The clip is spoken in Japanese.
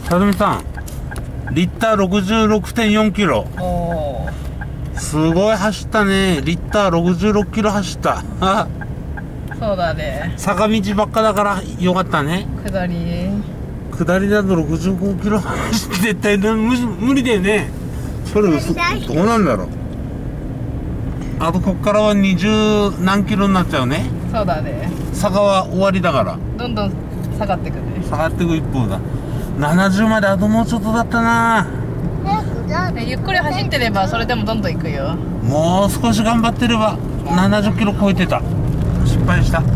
さとみさん、リッター 66.4 キロ。 おー、 すごい走ったね。リッター66キロ走った。 そうだね。 坂道ばっかだからよかったね。 下り。 下りだと65キロ走って絶対無理だよね。それどうなんだろう。あとこっからは20何キロになっちゃうね。 そうだね。 坂は終わりだから。 どんどん下がってくね。 下がっていく一方だ。70まであともうちょっとだったな。 ゆっくり走ってればそれでもどんどん行くよ。 もう少し頑張ってれば70キロ超えてた。失敗した。